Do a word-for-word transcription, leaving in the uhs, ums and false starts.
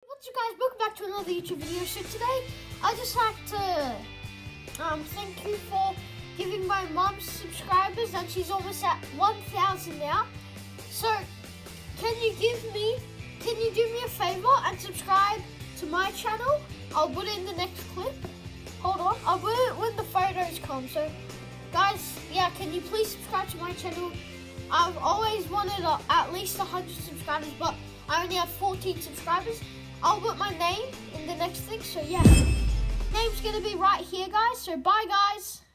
What's up guys, welcome back to another YouTube video. So today I just like to um, thank you for giving my mum subscribers, and she's almost at one thousand now. So can you give me, can you do me a favor and subscribe to my channel? I'll put it in the next clip. Hold on, I'll put it when the photos come. So guys, yeah, can you please subscribe to my channel? I've always wanted a, at least one hundred subscribers, but I only have fourteen subscribers. I'll put my name in the next thing, so yeah. Name's gonna be right here, guys, so bye, guys.